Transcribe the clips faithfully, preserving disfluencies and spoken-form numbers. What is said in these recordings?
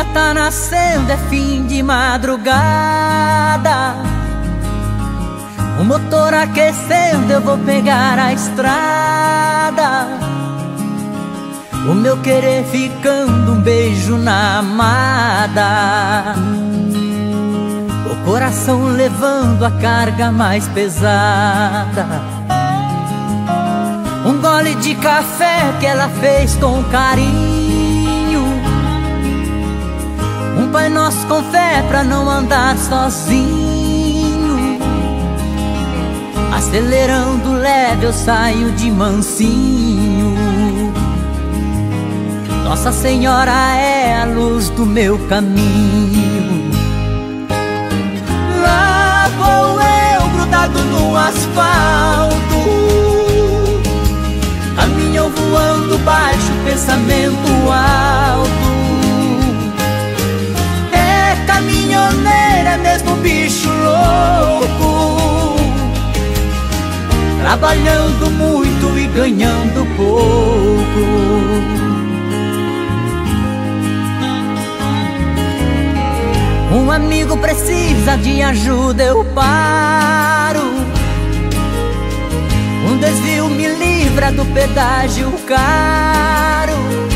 tá nascendo, é fim de madrugada. O motor aquecendo, eu vou pegar a estrada. O meu querer ficando, um beijo na amada. O coração levando a carga mais pesada. Um gole de café que ela fez com carinho. Um Pai Nosso com fé pra não andar sozinho. Acelerando leve eu saio de mansinho. Nossa Senhora é a luz do meu caminho. Lá vou eu grudado no asfalto, caminhão voando baixo, pensamento alto. É caminhoneira mesmo, bicho louco, trabalhando muito e ganhando pouco. Um amigo precisa de ajuda, eu paro. Um desvio me livra do pedágio caro.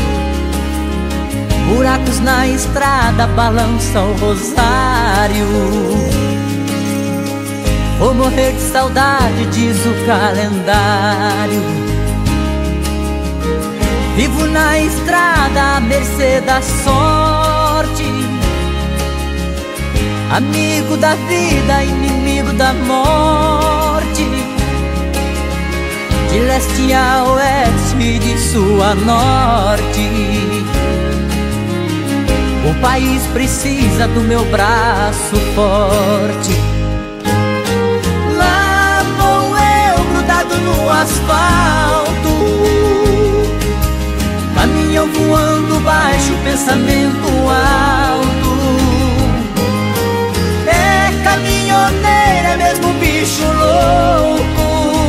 Buracos na estrada balançam o rosário. Vou morrer de saudade, diz o calendário. Vivo na estrada à mercê da sorte. Amigo da vida, inimigo da morte. De leste a oeste, de sul a norte. O país precisa do meu braço forte. Lá vou eu grudado no asfalto, caminhão voando baixo, pensamento alto. É caminhoneira mesmo, bicho louco,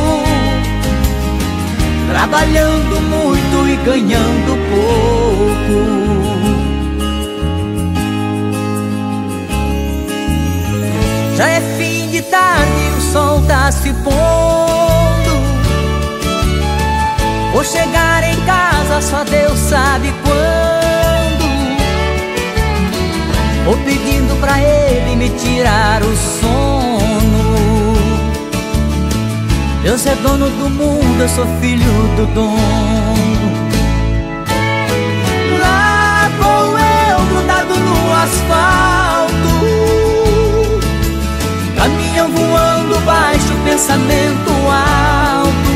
trabalhando muito e ganhando pouco. Já é fim de tarde e o sol tá se pondo. Vou chegar em casa, só Deus sabe quando. Vou pedindo pra Ele me tirar o sono. Deus é dono do mundo, eu sou filho do dono. Lá vou eu grudado no asfalto, caminhão voando baixo, pensamento alto.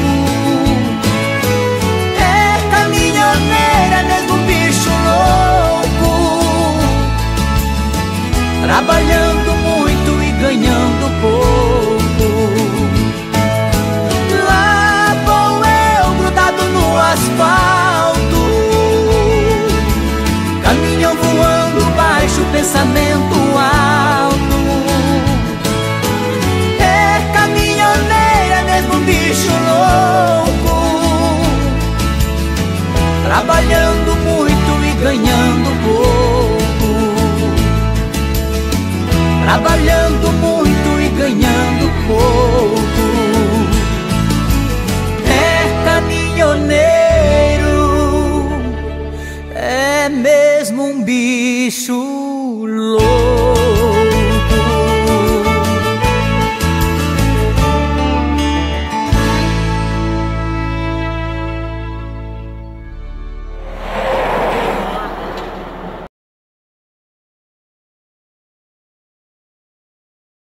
É caminhoneira mesmo, bicho louco, trabalhando muito e ganhando pouco. Lá vou eu grudado no asfalto, caminhão voando baixo, pensamento alto. É caminhoneira mesmo, bicho louco, trabalhando muito e ganhando pouco. Trabalhando muito e ganhando pouco. É caminhoneiro, é mesmo um bicho louco.